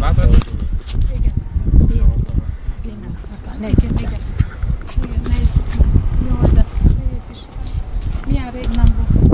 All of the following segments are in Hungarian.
Látod? Igen. Igen. Nézzük meg. Jaj, de szép Isten. Milyen rég nem volt.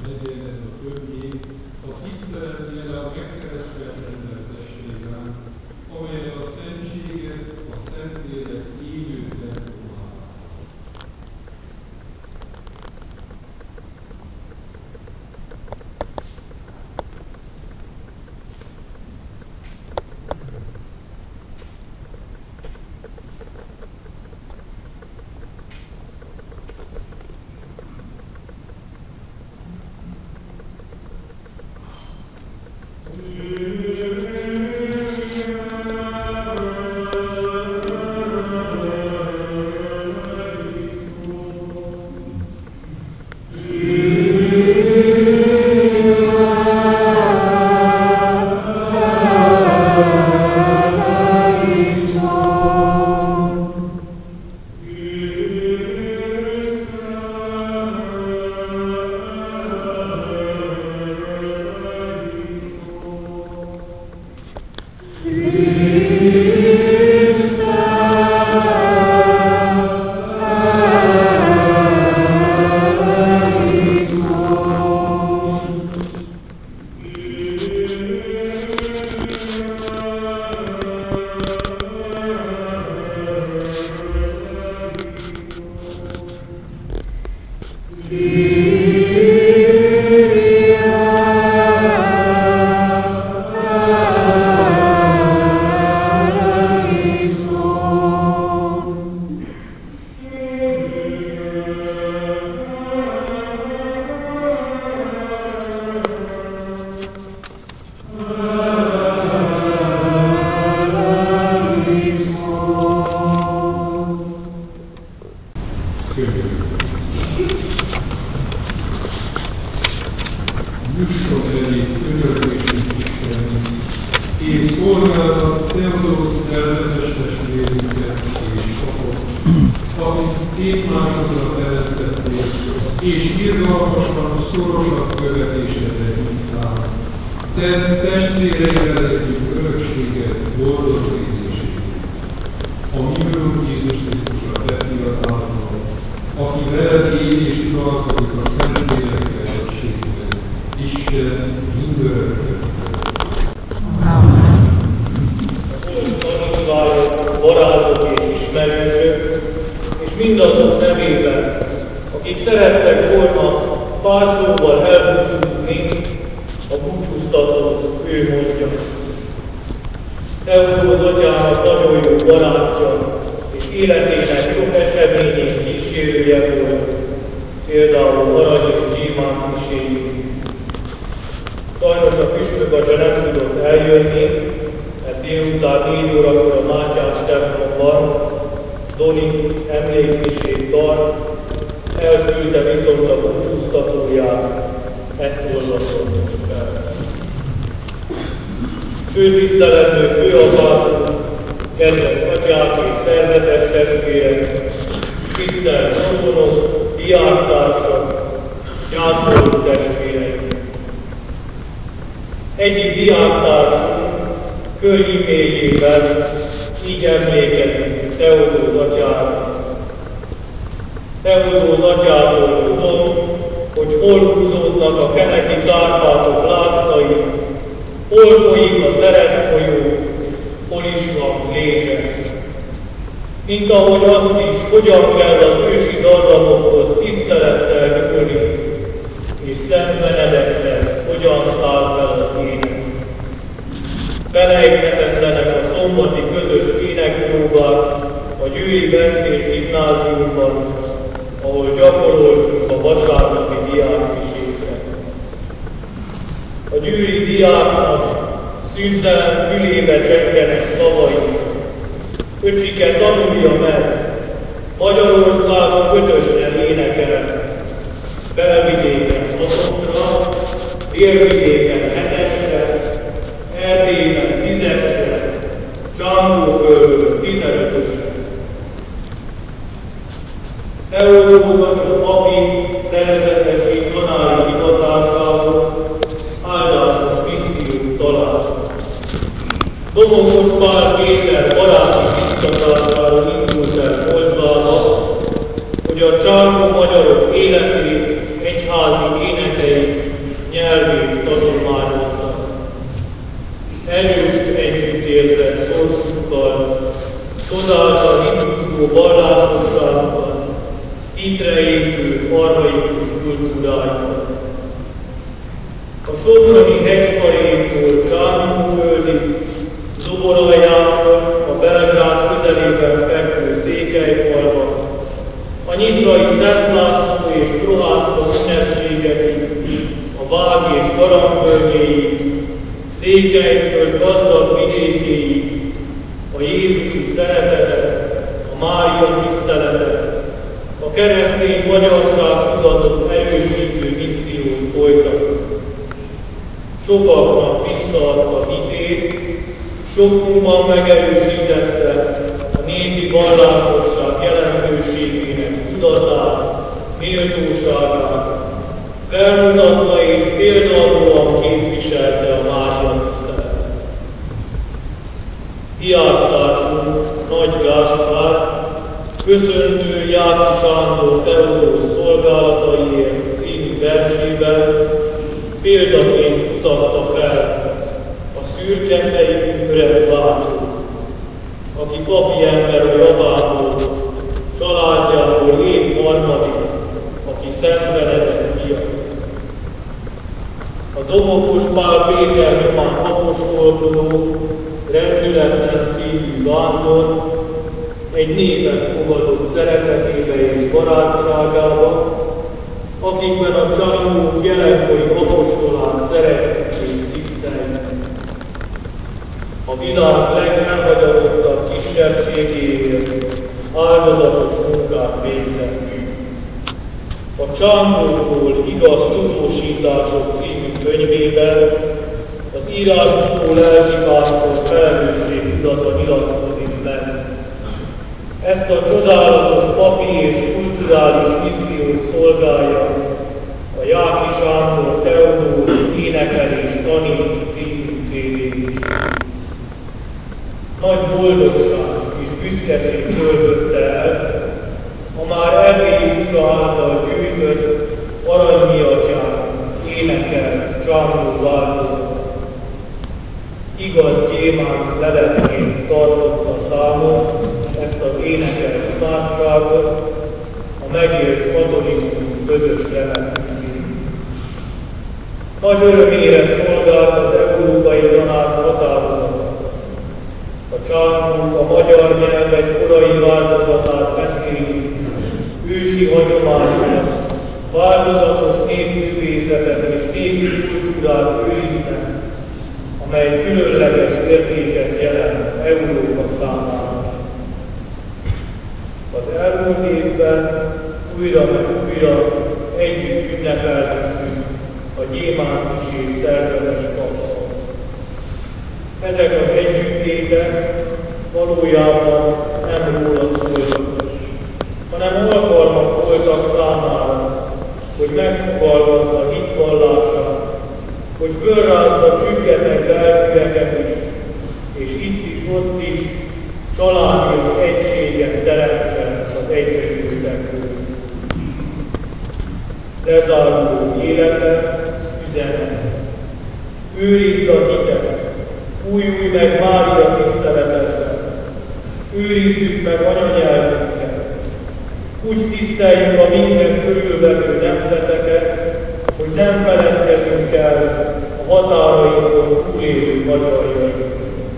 legyen ez a többi, a tiszteletére a megkeresztelhetetlen testvérem, amelyet a szentséget, a Szentlélek élő templomában. Jusson elég örökésünk Isten, és szolgáltat Teodósz szerzetes testvérünket és papot, akik évmásodra teremtették, és irgalmasan szorosabb követésre hívták. Tedd testvéreivel együtt örökséget, boldog részességet. A mi Urunk Jézus Krisztusra tett fiatáltal, aki veled él és uralkodik a Szentlélekkel egységben, Isten mindörökre. Tanítványok, barátok és ismerősök, és mindazok nevében, akik szerettek volna pár szóval elbúcsúzni, a búcsúztatót ő mondja. Teodósz atyának nagyon jó barátja, és életének sok eseményén kísérője volt, például Arany és Gyémánt miséjén. Sajnos a püspök atya nem tudott eljönni, mert délután 4 órakor a Mátyás templomban Doni emlékmisét tart, elküldte viszont a búcsúztatóját, ezt olvasom most fel. Főtiszteletű főapátok, kedves atyák és szerzetes testvérek, tisztelt rokonok, diáktársak, gyászoló testvéreim! Egyik diáktársunk könyvéjében így emlékezik Teodósz atyára. Teodósz atyától tudom, hogy hol húzódnak a Keneti Kárpátok láncai, hol folyik a Szeret folyó, hol is van lézse. Mint ahogy azt is, hogyan kell az ősi dallamokhoz tisztelettel nyúlni, és Szent Benedekhez hogyan száll fel az ének. Felejthetetlenek a szombati közös énekpróbák a Győri Bencés gimnáziumban, ahol gyakoroltunk a vasárnapi diákmisékre. A győri diáknak szüntelen fülébe csengenek szavai. Öcsike, tanulja meg, Magyarországon ötösen énekelek. Belvidéken Hatosra, Délvidéken Henesre, Erdélyben 10-esre, Csángóföldön 15-ösre. Teodósz papi szerzetesi tanári hivatásához áldásos missziót talált. Domokos Pál Péter baráti biztatására indult el Moldvába, hogy a csángó magyarok életét, egyházi énekeit csodáltan hívúzó vallásosságokat, hitre épült arhaikus kultúrájukat. A soproni hegykarétól Csángóföldig, Zoboraljától a Belgrád közelében fekvő Székelyfalva, a nyitrai Szent László és Prohászka ünnepségekig, a Vág és Garambölgyéig, Székelyföld gazdag vidékéig, a jézusi szeretetet, a Mária tiszteletet, a keresztény magyarság tudatot erősítő missziót folytat. Sokaknak visszaadta hitét, sokunkban megerősítette a népi vallásosság jelentőségének tudatát, méltóságát, felmutatta és példalóan képviselte a Mária tiszteletet. Diáktársunk Nagy Gáspár köszöntő Jáki Sándor Teodósz szolgálataiért című versében példaként mutatta fel a szürke fejű öreg bácsot, aki papi ember a javából, családjából épp harmadik, aki Szent Benedek fia. A Domokos Pál Péter nyomán apostolkodó, rendületlen szívű vándor egy népet fogadott szeretetébe és barátságába, akikben a Csángók jelenkori apostolát szeretik és tisztelik. A világ legelhagyarottabb kisebbségéért áldozatos munkát végzett. A Csángókról igaz tudósítások című könyvében az írásból lelkipásztor felelősségtudata nyilatkozik meg. Ezt a csodálatos papi és kulturális missziót szolgálja a Jáki Sándor Teodósz Énekelés Tanít című CD is. Nagy boldogság és büszkeség töltötte el a már Erdélyi Zsuzsa által gyűjtött Aranymiatyán énekelt Csángó változat. Igaz gyémánt leletként tartotta számon ezt az énekelt imádságot, a megélt katolikus közös temetőjét. Nagy örömére szolgált az Európai Tanács határozata. A Csángók a magyar nyelv egy korai változatát beszéli, ősi hagyományokat, változatos népművészetet és népi kultúrát őriznek, amely különleges értéket jelent Európa számára. Az elmúlt évben újra meg újra együtt ünnepelhettünk a gyémántmisés szerzetes pappal. Ezek az együttlétek valójában nem róla szóltak, hanem alkalmak voltak számára, hogy megfogalmazza hitvallását, hogy fölrázza csüggeteg lelkűeket is, és itt is, ott is családias egységet teremtsen az egyesültekről. Lezáruló élete, üzenet. Őrizd a hitet, újulj meg Mária tiszteletetben, őrizzük meg anyanyelvünket, úgy tiszteljük a minket körülvevő nemzeteket, hogy nem feledkezünk el a határainkon túlélő magyarjainkról.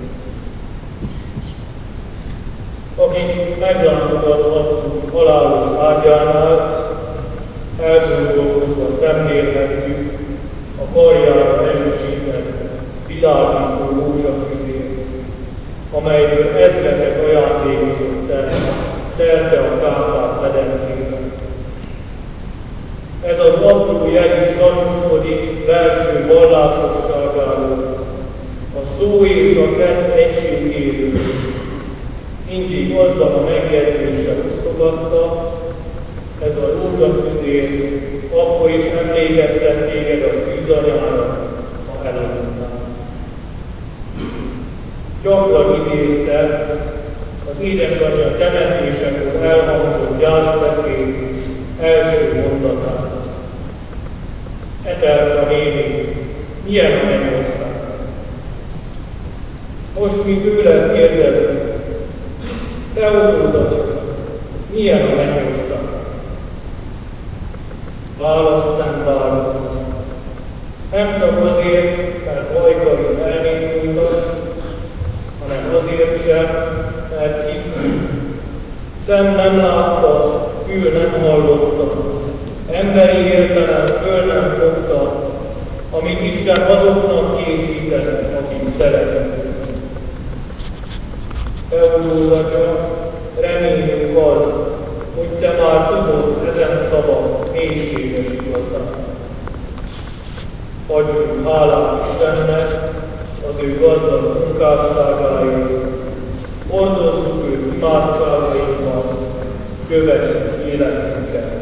Akik meglátogathattuk halálos ágyánál, elgondolkozva szemlélhettük a karjára erősített világító rózsafüzét, amelyből ezreket ajándékozott el szerte a Kárpát-medencében. Ez az apró jel is tanúskodik belső vallásosságáról, a szó és a tett egységéről. Mindig azzal a megjegyzéssel osztogatta, ez a rózsafüzér, akkor is emlékeztet téged a szűzanyára, ha elaludtál. Gyakran idézte az édesanyja temetésekor elhangzott gyászbeszéd első mondatát. Etelka néni, milyen a mennyország? Most mi tőled kérdezünk, Teodóz Atya, milyen a mennyország? Választ nem várott. Nem csak azért, mert ajkai elnémultak, hanem azért sem, mert hiszünk. Szem nem látta, fül nem hallotta, emberi értelem föl nem fogta, amit Isten azoknak készített, akik szeretnek. Teodóz Atya, reményünk az, hogy te már tudod ezen szavak mélységes igazát. Adjunk hálát Istennek az ő gazdag munkásságáért, hordozzuk őt imádságainkat, kövessük életünket.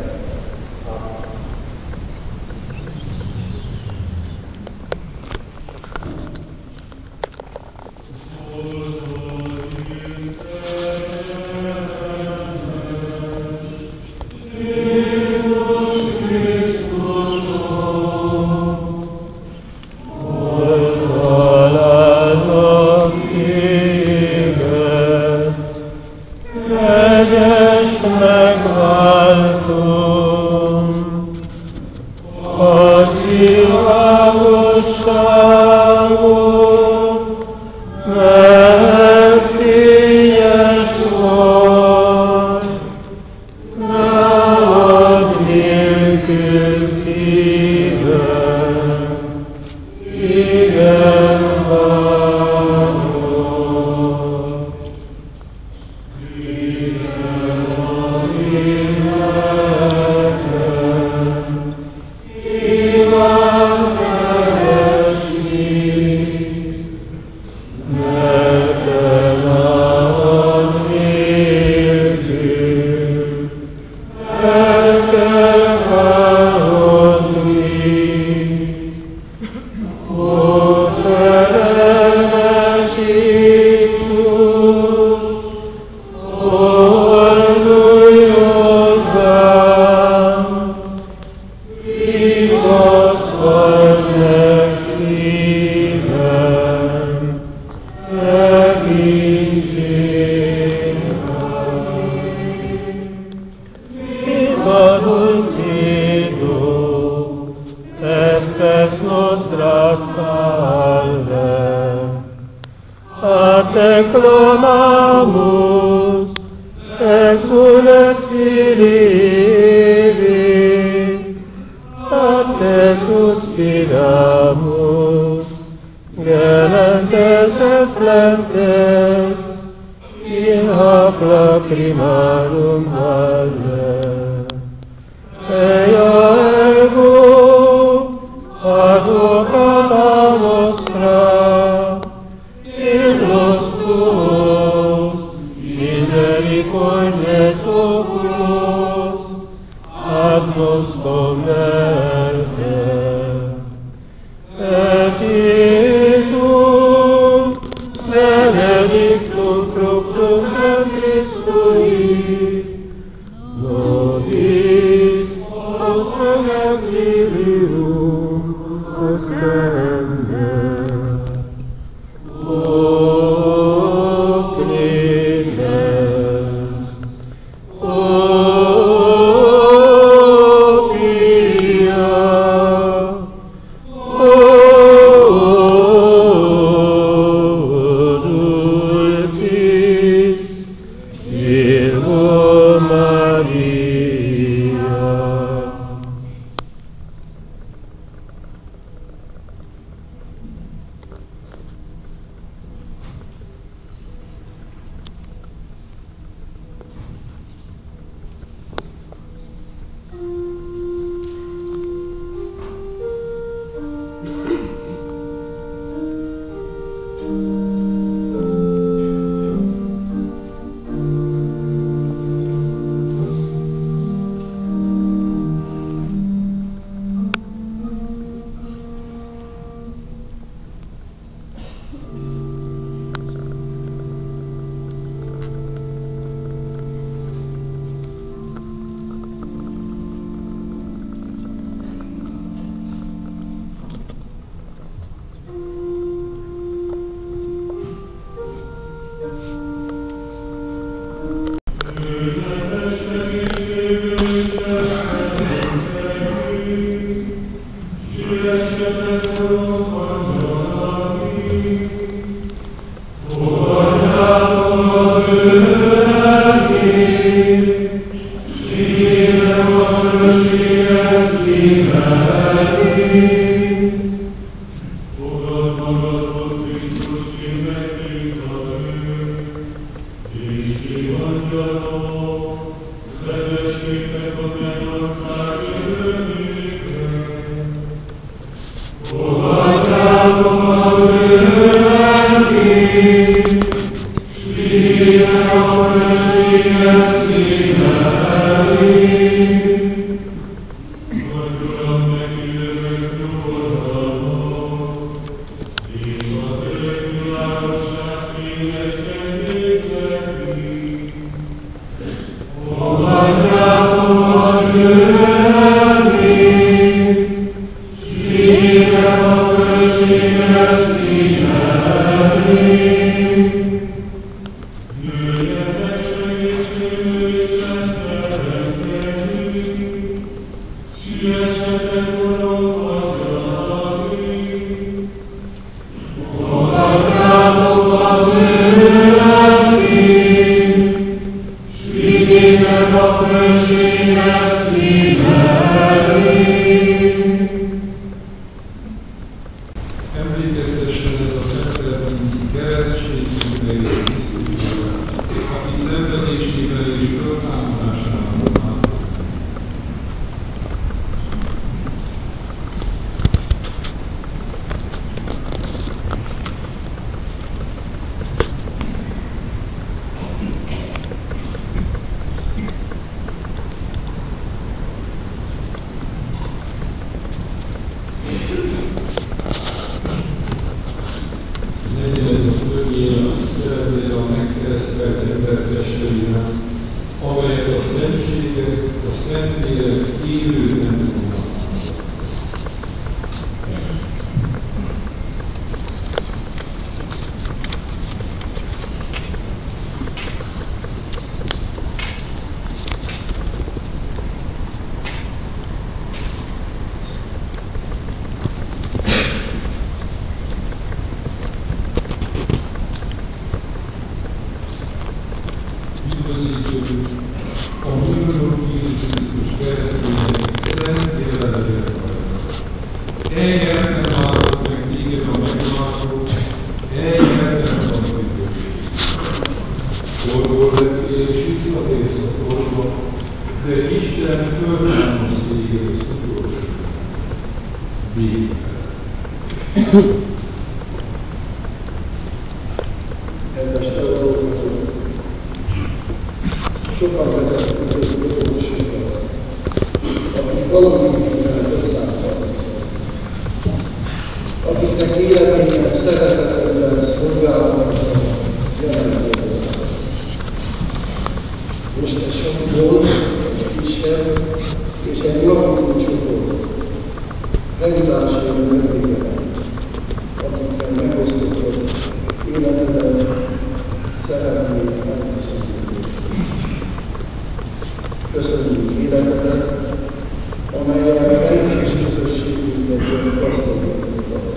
Emlékeztessen ez a szentszeretnészi keresztségünkre és Krisztusra, aki szenvedésével és föltámadásával áll. Amelyek a szentségek, a Szentlélek élő temploma. Üdvözítők, a Úrunk Jézus Krisztus keresztények szent jelenlétet hajtanak. Eljeltem váltott meg téged a megváltó, eljeltem a büdösség. Korból lettél és visszatérsz a korba, de Isten föltámaszt téged az utolsó. Békben. Kedves teológusok, sokan beszélnek az közösséget, akik valamilyen összeálltak, akiknek életében szeretetben szolgálatban jelenlétben. Most egy sokból Isten és egy javuló csoport megutásról megvégenek, akikkel megosztottak életeden szeretnék megköszönni. Köszönjük életedet, amelyen rendszeres közösségünket gazdagítottak.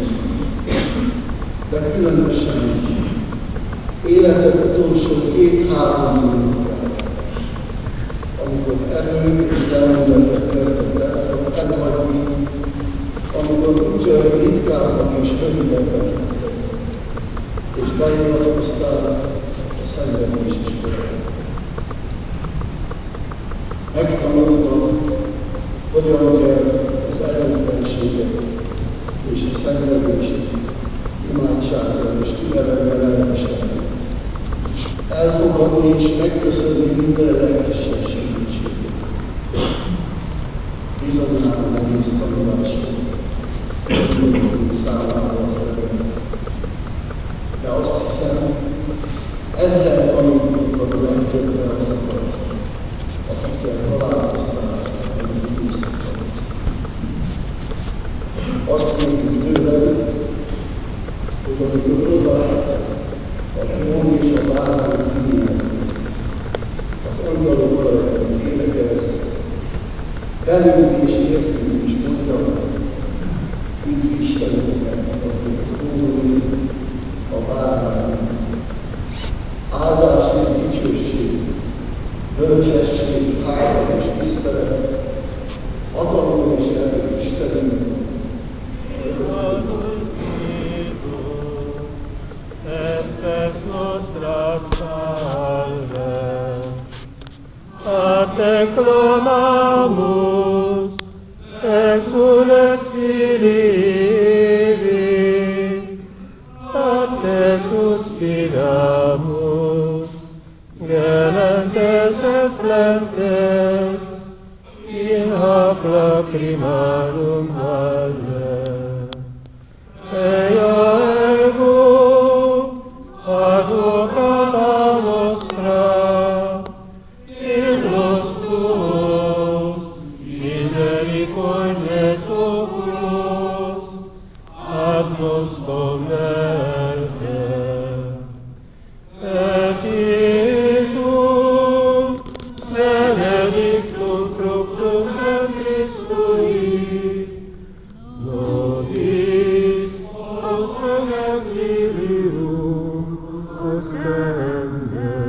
De különösen életed utolsó 2-3 évben, amikor erők és lelmületek kezdett elhagyni, amikor ugyan ritkábbak és rövidebbek, és beiratkoztál a szenvedés iskolába. Megtanultam, hogyan kell az erőtlenséget és a szenvedést imádságra és türelemre elviselni. Elfogadni és megköszönni minden lelkesség segítséget. Bizonyára nehéz tanulás mindannyiunk számára az erőt. De azt hiszem, ezzel tanultunk a legtöbben azokat, akikkel találkoztál az időszakban. Azt kérjük tőled, hogy amikor odaáll a trón és a bárány színén, az angyalokkal énekelsz, velünk és értünk is mondjanak, te suspiramus, galantes et flantes, in hoc lacrimarum valle. Ea ergo, advocata nostra, illos tuos, misericordies oculos, ad nos converte. Et Iesum, benedictum fructus ventris tui, nobis nostrum exilium ostende.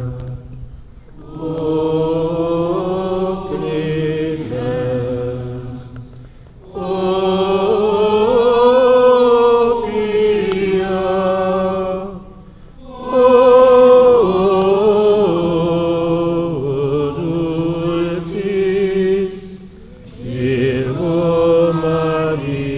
O clemens, o pia, o dulcis Virgo Maria.